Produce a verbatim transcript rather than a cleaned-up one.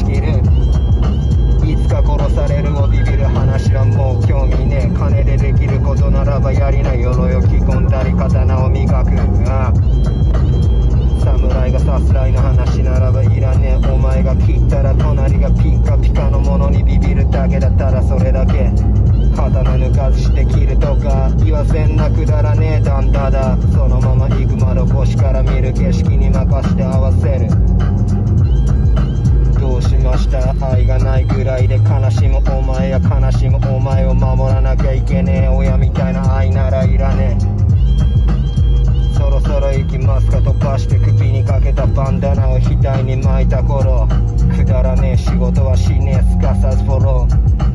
きる。いつか殺されるをビビる話はもう興味ねえ。金でできることならばやりな。鎧を着込んだり刀を磨く。ああ侍がさすらいの話ならばいらねえ。お前が切ったら隣がピッカピカのものにビビるだけだったらそれだけ。刀抜かずして切るとか言わせんなくだらねえ段だだ。そのまま行く窓越しから見る景色に任して合わせる。どうしました愛がないぐらいで悲しむお前や悲しむお前を守らなきゃいけねえ。親みたいな愛ならいらねえ。そろそろ行きますか。飛ばして首にかけたバンダナを額に巻いた頃。くだらねえ仕事はしねえすかさずフォロー。